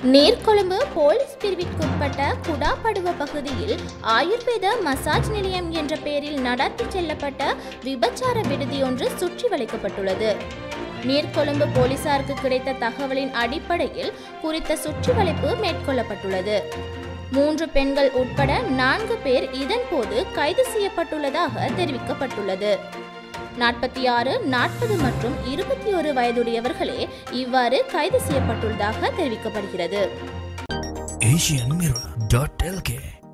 Negombo police பிரிவிற்குட்பட்ட குடாபடுவ பகுதியில் ஆயுர்வேத massage நிலையம் என்ற பெயரில் நடத்தி செல்லப்பட்ட விபச்சார விடுதி ஒன்று சுற்றி வளைக்கப்பட்டுள்ளது. நீர்கொழும்பு போலீசாருக்கு கிடைத்த தகவலின் அடிப்படையில் குறித்த சுற்றி வளைப்பு மேற்கொள்ளப்பட்டுள்ளது. 3 பெண்கள் உட்பட 4 பேர் இதன் போது கைது செய்யப்பட்டுள்ளதாக தெரிவிக்கப்பட்டுள்ளது. 46, 40 மற்றும் 21 வயதுடையவர்களே இவ்வாறு கைது செய்யப்பட்டுள்ளதாக தெரிவிக்கப்படுகிறது. asianmirror.lk